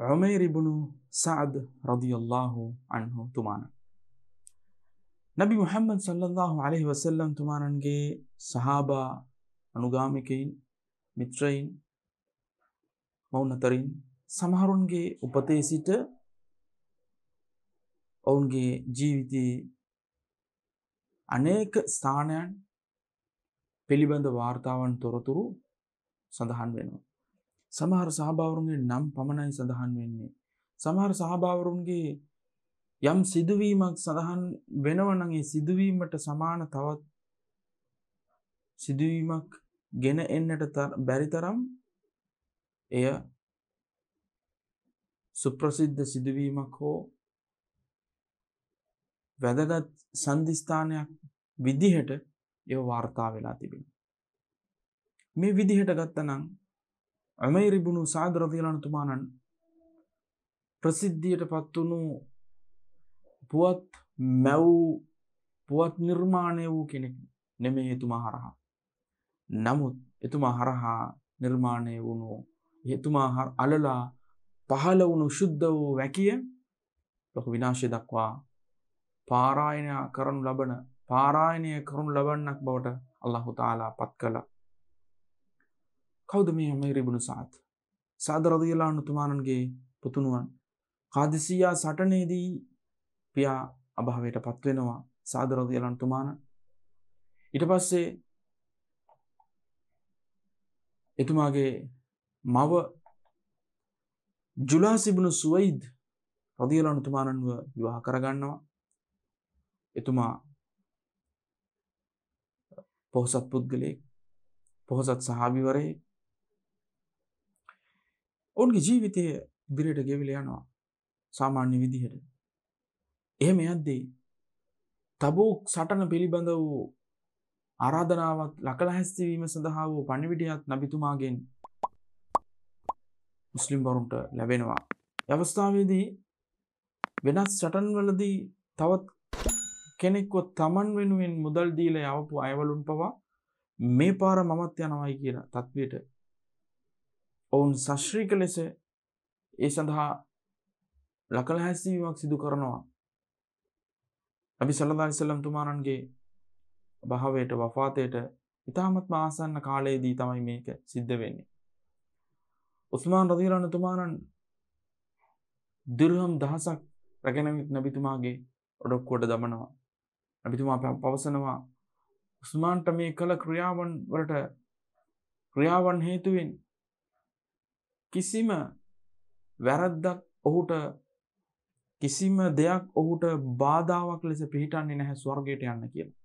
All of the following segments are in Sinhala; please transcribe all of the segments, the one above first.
උමෛර් ඉබ්නු සඅද් රදියල්ලාහු අන්හු තුමාන නබි මුහම්මද් සල්ලල්ලාහු අලයිහි වසල්ලම් තුමානන්ගේ සහාබා අනුගාමිකයින් මිත්‍රයින් මවුනතරින් සමහරුන්ගේ උපතේ සිට ඔවුන්ගේ ජීවිතයේ අනේක ස්ථානයන් පිළිබඳ වාර්තාවන් තොරතුරු සඳහන් වෙනවා. සමහර සහාබාවරුන්ගේ නම් පමණයි සඳහන් වෙන්නේ. සමහර සහාබාවරුන්ගේ යම් සිදුවීමක් සඳහන් වෙනවා නම් ඒ සිදුවීමට සමාන තවත් සිදුවීමක් ගෙන එන්නට බැරි තරම් එය සුප්‍රසිද්ධ සිදුවීමක් හෝ වැදගත් සන්ධිස්ථානයක් විදිහට ඒව වාර්තා වෙලා තිබෙනවා. මේ විදිහට ගත්තනම් උමෛර් ඉබ්නු සඅද් රදියල්ලාහු අන්හු තුමාණන් ප්‍රසිද්ධියට පත් වුණු පුවත් නිර්මාණය වූ කෙනෙක් නෙමෙයි එතුමා හරහා. නමුත් එතුමා හරහා නිර්මාණය වුණු එතුමා අලලා පහළ වුණු ශුද්ධ වූ වැකිය ලෝක විනාශය දක්වා පාරායනය කරනු ලබන්නක් බවට අල්ලාහ් තාලා පත් කළා. කවුද මේ උමෛර් ඉබ්නු සඅද් රදියල්ලාහු අන්හු තුමාණන්ගේ පුතුණුවන්? කාදිසියා සටනේදී පියා අභාවයට පත් වෙනවා සඅද් රදියල්ලාහු අන්හු තුමාණන්. ඊට පස්සේ එතුමාගේ මව ජුලාස් ඉබ්නු සුවයිද් රදියල්ලාහු අන්හු තුමාණන්ව විවාහ කරගන්නවා. එතුමා පොහොසත් පුද්ගලයෙක්, පොහොසත් සහාබිවරයෙක්. ඔවුන්ගේ ජීවිතය ඉදිරියට ගෙවිලා යනවා සාමාන්‍ය විදිහට. එහෙම යද්දී තබූක් සටන පිළිබඳ වූ ආරාධනාවක් ලකලැහැස්ති වීම සඳහා වූ පණිවිඩයක් නබිතුමාගෙන් මුස්ලිම් වරුන්ට ලැබෙනවා. ඒ අවස්ථාවේදී වෙනත් සටන්වලදී තවත් කෙනෙක්ව තමන් වෙනුවෙන් මුදල් දීලා යවපු අයවලුන් පවා මේ පාර මමත් යනවායි කියලා තත්වයට ඔවුන් සශ්‍රීක ලෙස ඒ සඳහා ලකලැහැස්වීමක් සිදු කරනවා. නබි සල්ලල්ලාහු අලයිහි වසල්ලම් තුමාණන්ගේ භාවයට වෆාතයට ඉතාමත්ම ආසන්න කාලයේදී තමයි මේක සිද්ධ වෙන්නේ. උස්මාන් රදියල්ලාහු අන්හු තුමාණන් දිර්හම් 1000ක් රැගෙන නබිතුමාගේ ඔඩොක්කුවට දමනවා. නබිතුමා පවසනවා උස්මාන්ට මේ කළ ක්‍රියාවන් හේතුවෙන් කිසිම වැරද්දක් ඔහුට කිසිම දෙයක් ඔහුට බාධාවක් ලෙස පිහිටන්නේ නැහැ ස්වර්ගයට යන්න කියලා.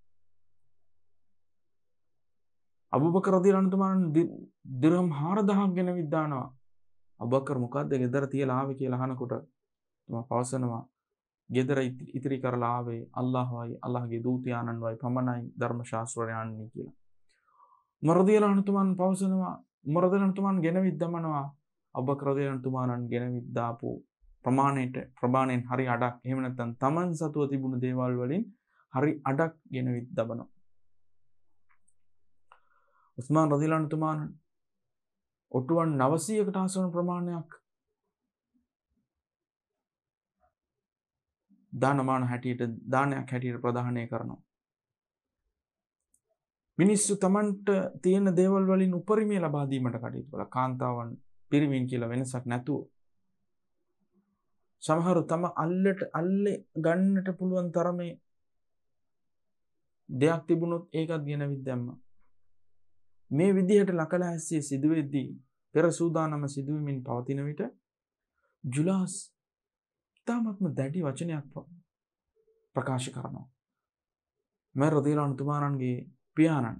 අබූබකර් රදියල්ලාහු අන්හු තුමාණන් දිර්හම් 4000ක් ගෙනවිත් දානවා. අබූබකර් මොකද්ද ගෙදර තියලා ආවේ කියලා අහනකොට තුමා පවසනවා ගෙදර ඉතිරි කරලා ආවේ අල්ලාහ්වයි අල්ලාහ්ගේ දූතයාණන්වයි පමණයි ධර්ම ශාස්ත්‍රය යන්නේ කියලා. උමර් රදියල්ලාහු අන්හු තුමාණන් පවසනවා උමර් රදියල්ලාහු අන්හු තුමාණන් ගෙනවිත් දමනවා අබූබකර් රදියල්ලාහු අන්හු තුමාණන් ගෙනවිත් දාපු ප්‍රමාණයෙන් හරි අඩක් එහෙම නැත්නම් තමන් සතුව තිබුණු දේවල් වලින් හරි අඩක් ගෙනවිත් දමනවා. උස්මාන් රදියල්ලාහු අන්හු තුමාණන් ඔටුවන් 900කට ආසන්න ප්‍රමාණයක් දානයක් හැටියට ප්‍රදානය කරනවා. මිනිස්සු තමන්ට තියෙන දේවල් වලින් උපරිමය ලබා දීමට කටයුතු කළා. කාන්තාවන් පිරිමින් කියලා වෙනසක් නැතුව. සමහරු තම අල්ලේ ගන්නට පුළුවන් තරමේ දෙයක් තිබුණොත් ඒකත් ගෙනවිත් දැම්මා. මේ විදිහට ලකලැහැස්සිය සිදුවෙද්දී පෙර සූදානම සිදුවෙමින් පවතින විට ජුලාස් ඉතාමත්ම දැඩි වචනයක් ප්‍රකාශ කරනවා. උමර් රදියල්ලාහු අන්හු තුමාණන්ගේ පියාණන්.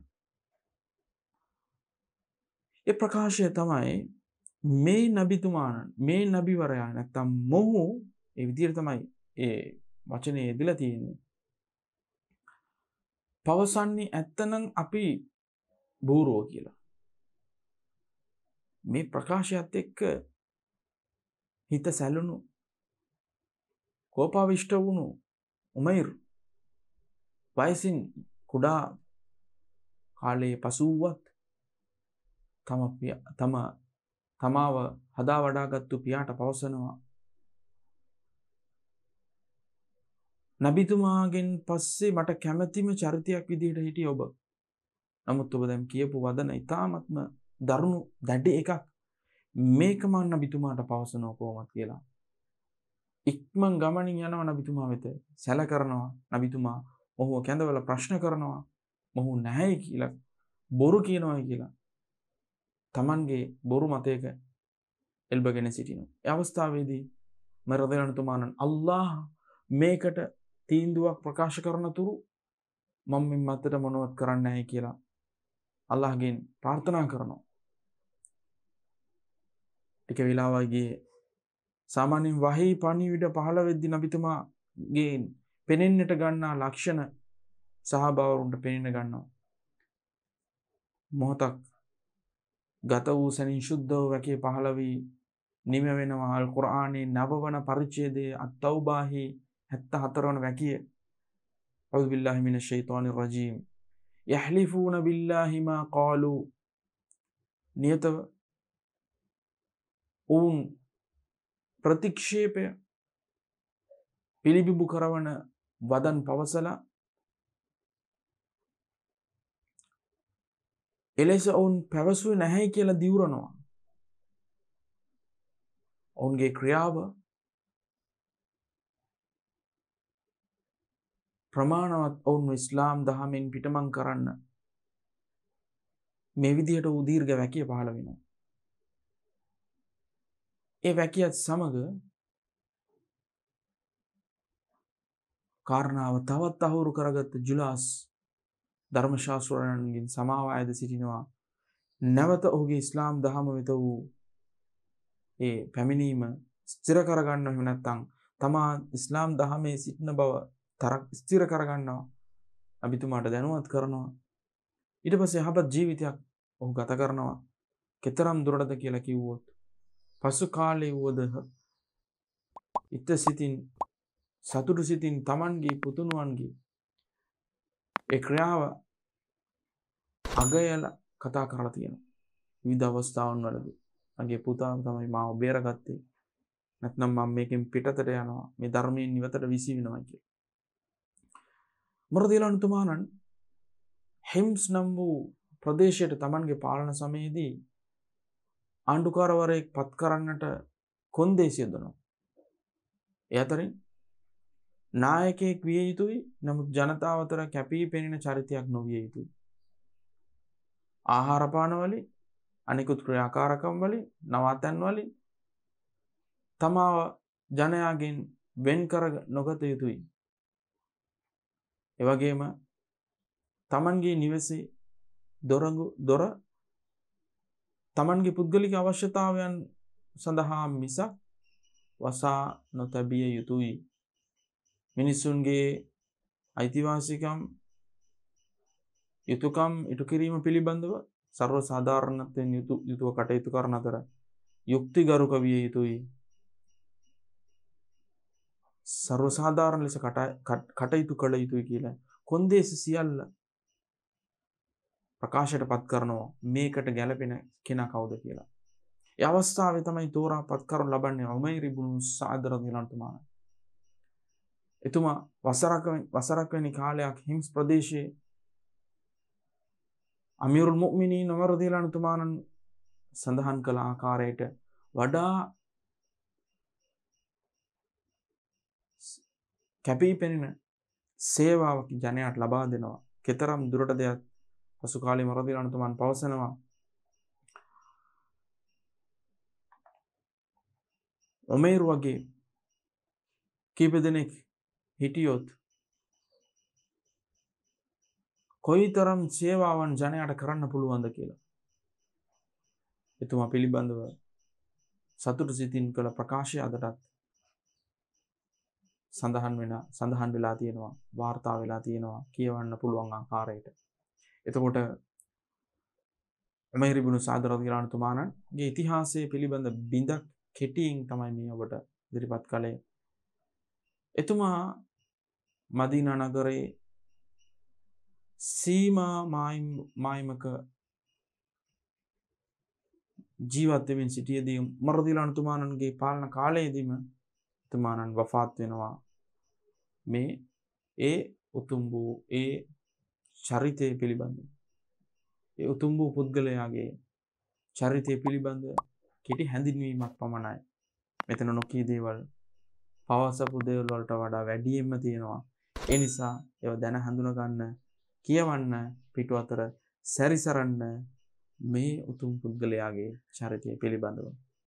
ඒ ප්‍රකාශය තමයි මේ නබිවරයා නැත්තම් මොහු ඒ විදිහට තමයි ඒ වචනේ යෙදලා තියෙන්නේ. පවසන්නේ ඇත්තනම් අපි බූරුව කියලා. මේ ප්‍රකාශයත් එක්ක හිත සැලුණු කෝපාවිෂ්ඨ වුණු උමෛර් වයසින් කුඩා කාලයේ පසු වුවත් තම තමාව හදා වඩාගත්තු පියාට පවසනවා නබිතුමාගෙන් පස්සේ මට කැමැතිම චරිතයක් විදිහට හිටිය ඔබ. නමුත් ඔබ දැන් කියපු වදන ඉතාමත්ම දරුණු දැඩි එකක්. මේක මම නබිතුමාට පවසනවා කොහොමද කියලා. ඉක්මන් ගමනින් යනවා නබිතුමා වෙත. සැල කරනවා නබිතුමා. ඔහුව කැඳවලා ප්‍රශ්න කරනවා. මොහු නැහැයි කියලා බොරු කියනවා කියලා. Tamanගේ බොරු මතයක එල්බගෙන සිටිනවා. ඒ අවස්ථාවේදී මරදලන්තුමාණන් අල්ලාහ් මේකට තීන්දුවක් ප්‍රකාශ කරන තුරු මම මේ මතට මොනවත් කරන්නේ නැහැ කියලා අල්ලාහ්ගෙන් ප්‍රාර්ථනා කරනවා. ටික වෙලාවක් ගියේ සාමාන්‍යයෙන් වහී පණිවිඩ පහළ වෙද්දී නබිතුමාගේ පෙනෙන්නට ගන්නා ලක්ෂණ සහාබාවරුන්ට පෙනෙන්න ගන්නවා. මොහොතක් ගත වූ සැනින් ශුද්ධව වැකේ පහළ වී නිම වෙනවා. අල් කුර්ආනයේ නවවන පරිච්ඡේදයේ අත්-තෞබාහි 74 වන වැකිය. අඌදු බිල්ලාහි මිනෂ් ෂයිතානිර් රජීම්. යහ්ලිෆූන බිල්ලාහි මා ඛාලු. නියතව ඔවුන් ප්‍රතික්ෂේපය පිළිබිඹු කරවන වදන් පවසලා එලෙස ඔවුන් පැවසුවේ නැහැයි කියලා දිවුරනවා. ඔවුන්ගේ ක්‍රියාව ප්‍රමාණවත් ඔවුන් ඉස්ලාම් දහමෙන් පිටමං කරන්න මේ විදිහට වූ දීර්ඝ වැකිය පහළ වෙනවා. ඒ වැකියත් සමග කාරණාව තවත් අහුරු කරගත්ත ජුලාස් ධර්මශාස්ත්‍රඥයන්ගෙන් සමාව අයද සිටිනවා. නැවත ඔහුගේ ඉස්ලාම් දහම වෙත වූ ඒ පැමිණීම ස්ථිර කරගන්න එහෙම නැත්නම් තමා ඉස්ලාම් දහමේ සිටින බව තරක් ස්ථිර කරගන්නවා. නබිතුමාට දැනුවත් කරනවා. ඊට පස්සේ යහපත් ජීවිතයක් ඔහු ගත කරනවා. කෙතරම් දුරටද කියලා කිව්වොත් පසු කාලේ වුවද ඉත සිතින් සතුටු සිතින් Tamanගේ පුතුණුවන්ගේ ඒ ක්‍රියාව අගයලා කතා කරලා තියෙනවා. විවිධ අවස්ථාවන් වලදී මගේ පුතා තමයි මාව බේරගත්තේ. නැත්නම් මම මේකෙන් පිටතට යනවා. මේ ධර්මයෙන් නිවතට විසි වෙනවා කියලා. මරදිලානුතුමාණන් හිම්ස් නම් වූ ප්‍රදේශයට Tamanගේ පාලන සමයේදී ආණ්ඩුකාරවරයෙක් පත් කරන්නට කොන්දේසි යොදනවා. ඒ අතරින් නායකයෙක් විය යුතුයි. නමුත් ජනතාව අතර කැපී පෙනෙන චරිතයක් නොවිය යුතුයි. ආහාර පාන වලින් අනිකුත් ක්‍රියාකාරකම් වලින් නවාතැන් වලින් තමාව ජනයාගෙන් වෙන් කර නොගත යුතුයි. ඒ වගේම Tamanගේ නිවසේ දොර Tamanගේ පුද්ගලික අවශ්‍යතාවයන් සඳහා මිසක් වසා නොතැබිය යුතුයි. මිනිසුන්ගේ අයිතිවාසිකම් යුතුයකම් ඉටු කිරීම පිළිබඳව සර්ව සාධාරණත්වයෙන් යුතුව කටයුතු කරන අතර යුක්තිගරුක විය යුතුයි. සර්ව සාධාරණ ලෙස කටයුතු කළ යුතුයි කියලා කොන්දේසි සියල්ල ප්‍රකාශයට පත් කරනවා. මේකට ගැළපෙන කෙනා කවුද කියලා. ඒ අවස්ථාවේ තමයි තෝරා පත් කරනු ලබන්නේ උමයිර් ඉබ්නු සඅද් රදියල්ලාහු අන්හු. එතුමා වසරක් වැනි කාලයක් හිම්ස් ප්‍රදේශයේ අමීරුල් මුමිනීන් උමර් රදියල්ලාහු අන්හු සඳහන් කළ ආකාරයට වඩා කැපී පෙනෙන සේවාවක් ජනයාට ලබා දෙනවා. කෙතරම් දුරටද පසු කාලේ උමර් රදියල්ලාහු අන්හු පවසනවා උමයිර් වගේ කීප දෙනෙක් හිටියොත් කොයිතරම් සේවාවන් ජනයාට කරන්න පුළුවන්ද කියලා. එතුමා පිළිබඳව සතුටු සිතින් කළ ප්‍රකාශය අදටත් සඳහන් වෙලා තියෙනවා, වාර්තා වෙලා තියෙනවා, කියවන්න පුළුවන් ආකාරයට. එතකොට උමයිර් ඉබ්නු සඅද් රදියල්ලාහු අන්හුගේ ඉතිහාසයේ පිළිබඳ බිඳක් කෙටියෙන් තමයි මේ ඔබට ඉදිරිපත් කළේ. එතුමා මදීනා නගරයේ සීමා මායිමක ජීවත් වෙමින් සිටියේදී උමර් රදියල්ලාහු අන්හුතුමාණන්ගේ පාලන කාලයේදීම තුමාණන් වෆාත් වෙනවා. මේ ඒ උතුම් වූ ඒ චරිතය පිළිබඳ ඒ උතුම් වූ පුද්ගලයාගේ චරිතය පිළිබඳ කෙටි හැඳින්වීමක් පමණයි. මෙතන නොකී දේවල් පවසපු දේවල් වලට වඩා වැඩියෙන්ම තියෙනවා. ඒ නිසා ඒවා දැන හඳුන ගන්න, කියවන්න, පිටු අතර සැරිසරන්න මේ උතුම් පුද්ගලයාගේ චරිතය පිළිබඳව.